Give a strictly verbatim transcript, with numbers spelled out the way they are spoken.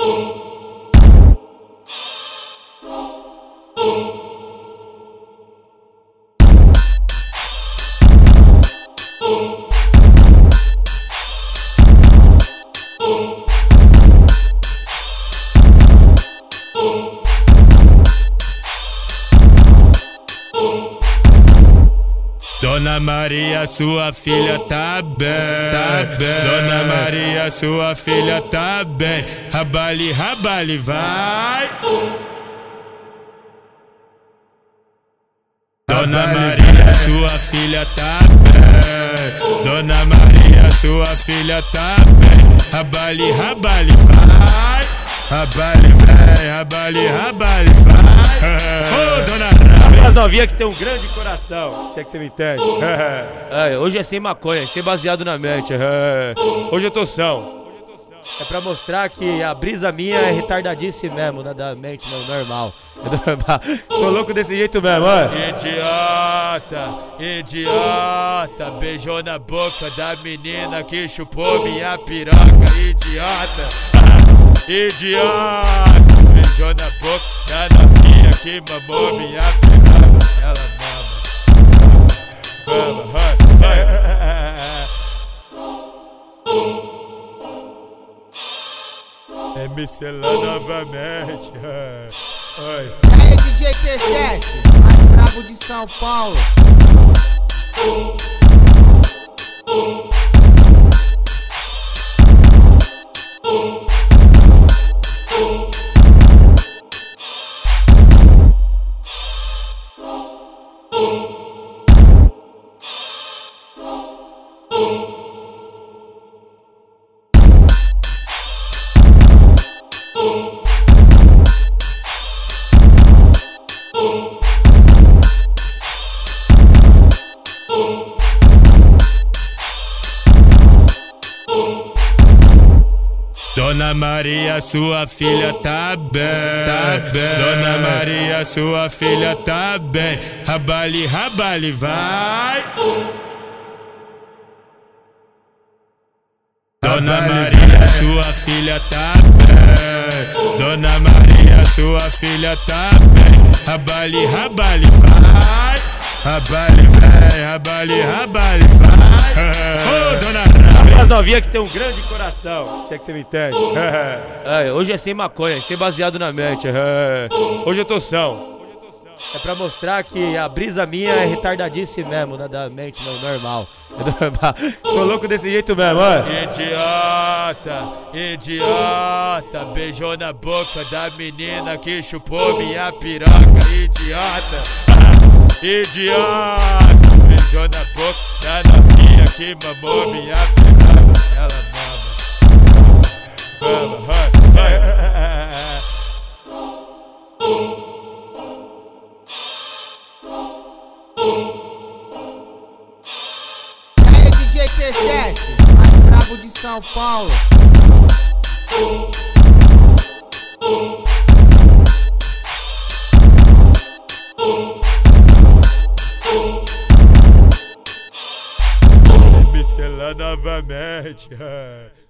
Dona Maria, sua filha tá bem, tá bem. Dona Maria, sua filha tá bem. Rabali, rabali, vai. Dona Maria, sua filha tá bem. Dona Maria, sua filha tá bem. Rabali, rabali, vai. Rabali, vai, rabali, rabali, vai. Ô, dona As novinhas que tem um grande coração, se é que você me entende. É, hoje é sem maconha, sem baseado na mente. É, hoje eu tô são. É pra mostrar que a brisa minha é retardadice mesmo, né, da mente, não, normal. É normal. Sou louco desse jeito mesmo, ó. Idiota, idiota, beijou na boca da menina que chupou minha piroca. Idiota, idiota, beijou na boca da novinha que mamou minha piroca. Ela mama, mama, mama. É Michelã novamente. Oi. Aí, D J P sete, mais brabo de São Paulo. Dona Maria, sua filha tá bem, tá bem. Dona Maria, sua filha tá bem. Rabali, rabali, vai. Dona Maria, sua filha tá bem. Dona Maria, sua filha tá bem. Rabali, rabali, vai. Rabali, vai, rabali, rabali, vai. Ô, dona As novinhas que tem um grande coração, se é que você me entende. É, hoje é sem maconha, sem baseado na mente. É, hoje eu tô são. É pra mostrar que a brisa minha é retardadice mesmo, né, da mente, não, normal. É normal. Sou louco desse jeito mesmo, ó. Idiota, idiota, beijou na boca da menina que chupou minha piroca. Idiota, idiota, beijou na boca da novinha que mamou minha piroca. Ela mama, mama, mama. Aí, D J P sete, mais brabo de São Paulo. Michelã novamente.